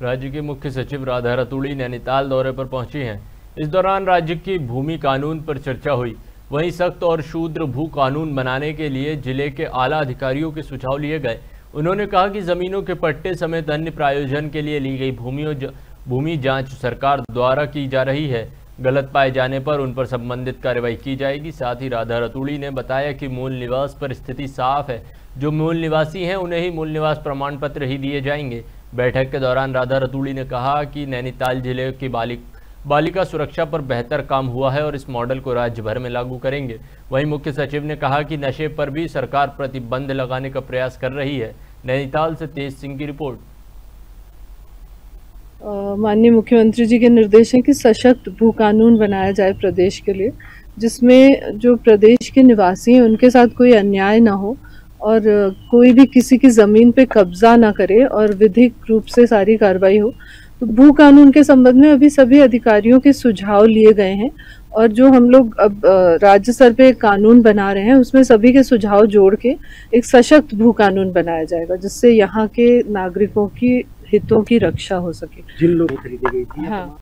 राज्य के मुख्य सचिव राधा रतूड़ी नैनीताल दौरे पर पहुंची हैं। इस दौरान राज्य की भूमि कानून पर चर्चा हुई। वहीं सख्त और शूद्र भू कानून बनाने के लिए जिले के आला अधिकारियों के सुझाव लिए गए। उन्होंने कहा कि जमीनों के पट्टे समेत अन्य प्रायोजन के लिए ली गई भूमि जांच सरकार द्वारा की जा रही है। गलत पाए जाने पर उन पर संबंधित कार्रवाई की जाएगी। साथ ही राधा रतूड़ी ने बताया कि मूल निवास पर स्थिति साफ है। जो मूल निवासी हैं उन्हें ही मूल निवास प्रमाण पत्र ही दिए जाएंगे। बैठक के दौरान राधा रतूड़ी ने कहा कि नैनीताल जिले की बालिका सुरक्षा पर बेहतर काम हुआ है और इस मॉडल को राज्य भर में लागू करेंगे। वहीं मुख्य सचिव ने कहा कि नशे पर भी सरकार प्रतिबंध लगाने का प्रयास कर रही है। नैनीताल से तेज सिंह की रिपोर्ट। माननीय मुख्यमंत्री जी के निर्देश है कि सशक्त भू कानून बनाया जाए प्रदेश के लिए, जिसमें जो प्रदेश के निवासी हैं उनके साथ कोई अन्याय ना हो और कोई भी किसी की ज़मीन पे कब्जा ना करे और विधिक रूप से सारी कार्रवाई हो। तो भू कानून के संबंध में अभी सभी अधिकारियों के सुझाव लिए गए हैं और जो हम लोग अब राज्य स्तर पे कानून बना रहे हैं उसमें सभी के सुझाव जोड़ के एक सशक्त भू कानून बनाया जाएगा, जिससे यहाँ के नागरिकों की हितों की रक्षा हो सके। जिन लोगों को खरीदी गई थी। हाँ।